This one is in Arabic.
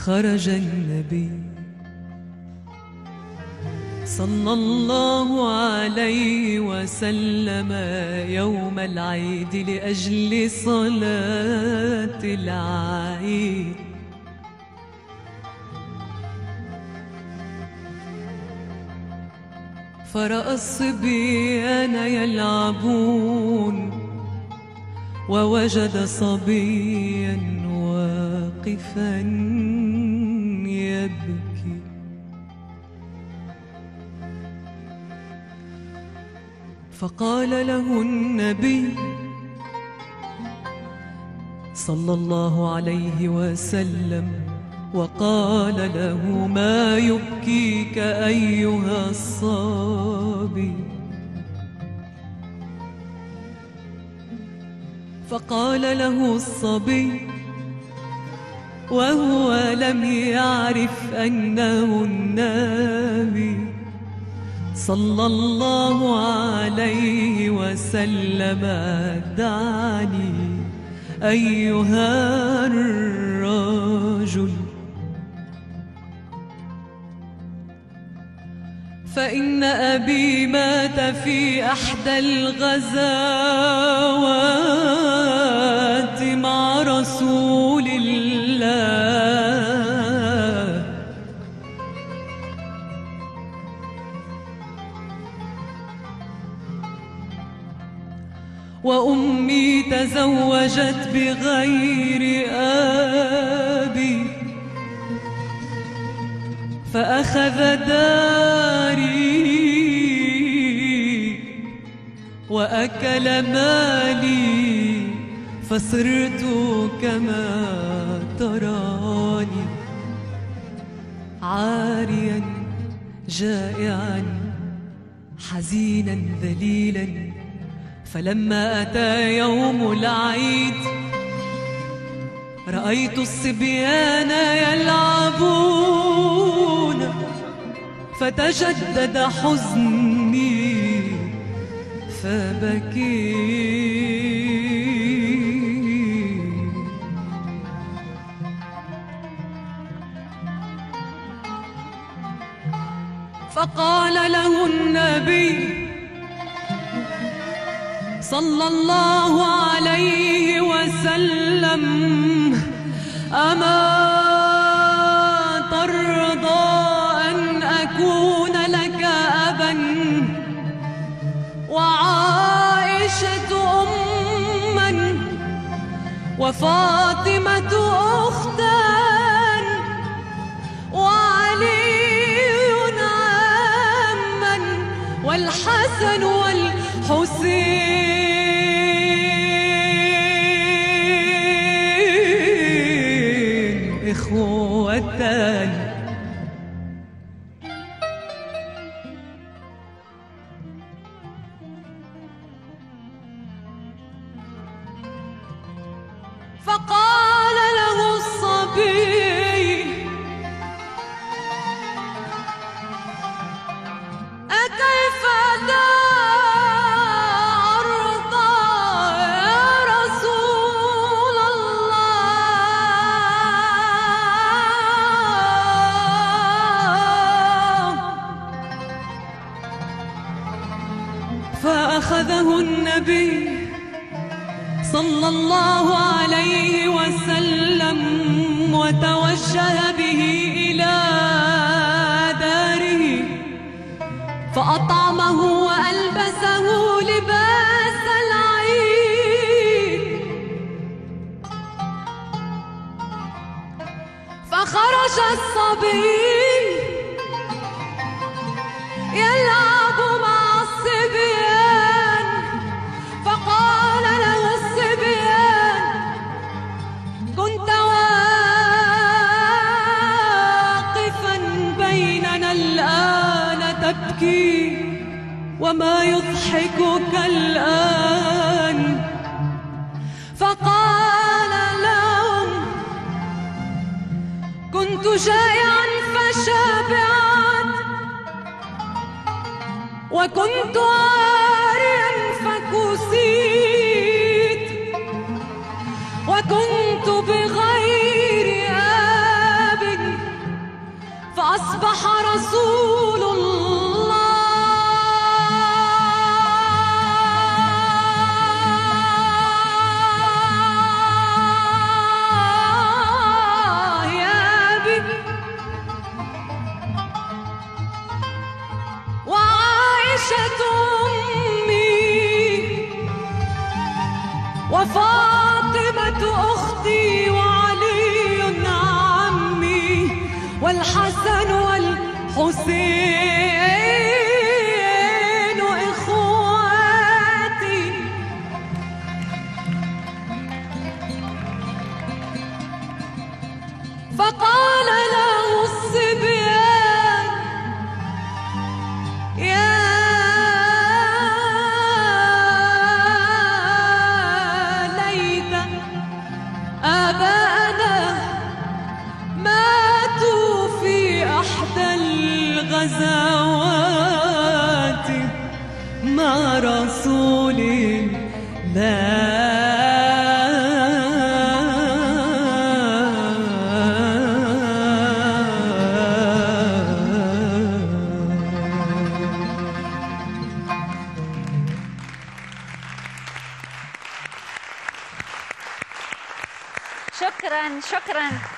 خرج النبي صلى الله عليه وسلم يوم العيد لأجل صلاة العيد، فرأى الصبيان يلعبون ووجد صبيا واقفا يبكي، فقال له النبي صلى الله عليه وسلم وقال له: ما يبكيك أيها الصبي؟ فقال له الصبي وهو لم يعرف أنه النبي صلى الله عليه وسلم: دعني أيها الرجل، فإن أبي مات في أحدى الغزوات مع رسول الله، وأمي تزوجت بغير أبي، فأخذ داري وأكل مالي، فصرت كما تراني عاريا جائعا حزينا ذليلا. فلما أتى يوم العيد رأيت الصبيان يلعبون، فتجدد حزني فبكيت، فقال له النبي صلى الله عليه وسلم: أما ترضى أن أكون لك أبا وعائشة أما وفاطمة أختا وعلي عما والحسن والحسين إخوتان؟ فقال له الصبي: أكيف أرضى يا رسول الله؟ فأخذه النبي صلى الله عليه وسلم وتوجه به إلى داره، فأطعمه وألبسه لباس العيد، فخرج الصبي يلعب مع الصبيان، فقال له الصبيان: كنت واقفا بيننا الآن تبكي، وما يضحكك الآن؟ فقال لهم: كنت جائعا فشبعت، وكنت عاريا فكسيت، وكنت بغير آب أصبح رسول الله يا بي، وعائشة أمي، وفاطمة أختي، وعلي عمي، والحسن والحسين إخواتي. فقال له الصبيان يا ليت آباءنا ماتوا في أحدى الغزوات مع رسول الله. شكراً.